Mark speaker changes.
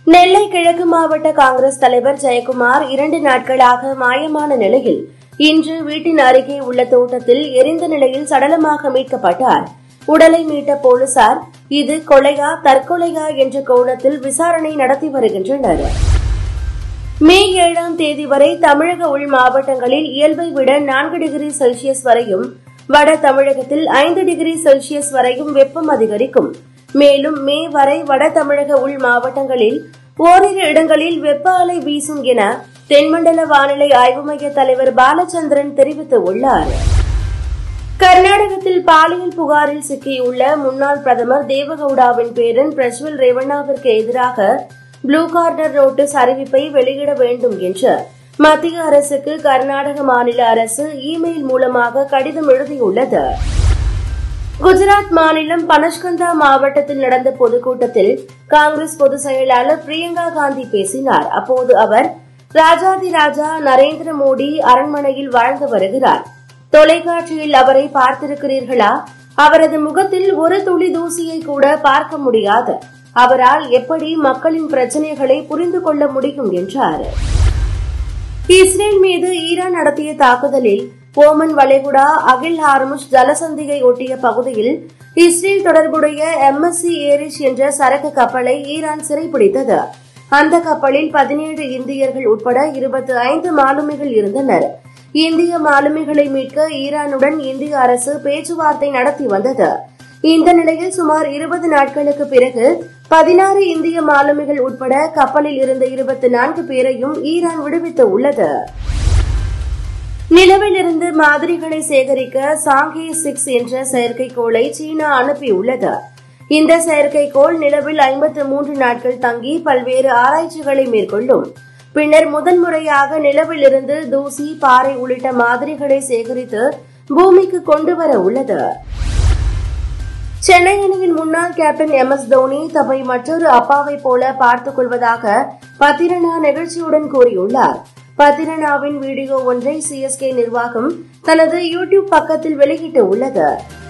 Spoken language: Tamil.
Speaker 1: நெல்லை கிழக்கு மாவட்ட காங்கிரஸ் தலைவர் ஜெயக்குமார் 2 நாட்களாக மாயமான நிலையில் இன்று வீட்டின் அருகே உள்ள தோட்டத்தில் எரிந்த நிலையில் சடலமாக மீட்கப்பட்டார். உடலை மீட்ட போலீசார் இது கொலையா தற்கொலையா என்ற கோணத்தில் விசாரணை நடத்தி வருகின்றனர். மே 7ஆம் தேதி வரை தமிழக உள் மாவட்டங்களில் இயல்பை விட 4 டிகிரி செல்சியஸ் வரையும், வட தமிழகத்தில் 5 டிகிரி செல்சியஸ் வரையும் வெப்பம் அதிகரிக்கும். மேலும் மே வரை வட தமிழக உள் மாவட்டங்களில் ஓரிரு இடங்களில் வெப்ப அலை வீசும் என தென்மண்டல வானிலை ஆய்வு மைய தலைவர் பாலச்சந்திரன் தெரிவித்துள்ளார். கர்நாடகத்தில் பாலியல் புகாரில் சிக்கியுள்ள முன்னாள் பிரதமர் தேவகவுடாவின் பேரன் பிரஜ்வல் ரேவண்ணாவிற்கு எதிராக ப்ளூ கார்னர் நோட்டீஸ் அறிவிப்பை வெளியிட வேண்டும் என்று மத்திய அரசுக்கு கர்நாடக மாநில அரசு இமெயில் மூலமாக கடிதம் எழுதியுள்ளது. குஜராத் மாநிலம் பனஷ்கந்தா மாவட்டத்தில் நடந்த பொதுக்கூட்டத்தில் காங்கிரஸ் பொதுச் செயலாளர் பிரியங்கா காந்தி பேசினார். அப்போது அவர், ராஜாதி ராஜா நரேந்திர மோடி அரண்மனையில் வாழ்ந்து வருகிறார். தொலைக்காட்சியில் அவரை பார்த்திருக்கிறீர்களா? அவரது முகத்தில் ஒரு துளி தூசியை கூட பார்க்க முடியாது. அவரால் எப்படி மக்களின் பிரச்சினைகளை புரிந்து கொள்ள முடியும் என்றார். இஸ்ரேல் மீது ஈரான் நடத்திய தாக்குதலில் ஓமன் வளைகுடா அகில் ஹார்முஸ் ஜலசந்தியை ஒட்டிய பகுதியில் இஸ்ரேல் தொடர்புடைய MSC ஏரிஷ் என்ற சரக்கு கப்பலை ஈரான் சிறைப்பிடித்தது. அந்த கப்பலில் 17 இந்தியர்கள் உட்பட 25 மாலுமிகள் இருந்தனர். இந்திய மாலுமிகளை மீட்க ஈரானுடன் இந்திய அரசு பேச்சுவார்த்தை நடத்தி வந்தது. இந்த நிலையில் சுமார் 20 நாட்களுக்கு பிறகு 16 இந்திய மாலுமிகள் உட்பட கப்பலில் இருந்த 24 பேரையும் ஈரான் விடுவித்துள்ளது. நிலவிலிருந்து மாதிரிகளை சேகரிக்க சாங்கே 6 என்ற செயற்கைக்கோளை சீனா அனுப்பியுள்ளது. இந்த செயற்கைக்கோள் நிலவில் 53 நாட்கள் தங்கி பல்வேறு ஆராய்ச்சிகளை மேற்கொள்ளும். பின்னர் முதன்முறையாக நிலவிலிருந்து தூசி, பாறை உள்ளிட்ட மாதிரிகளை சேகரித்து பூமிக்கு கொண்டுவர உள்ளது. சென்னை அணியின் முன்னாள் கேப்டன் MS தோனி தம்மை மற்றொரு அப்பாவை போல பார்த்துக் கொள்வதாக பத்திரனா நிகழ்ச்சியுடன் கூறியுள்ளார். பத்திரனாவின் வீடியோ ஒன்றை CSK நிர்வாகம் தனது YouTube பக்கத்தில் வெளியிட்டுள்ளது.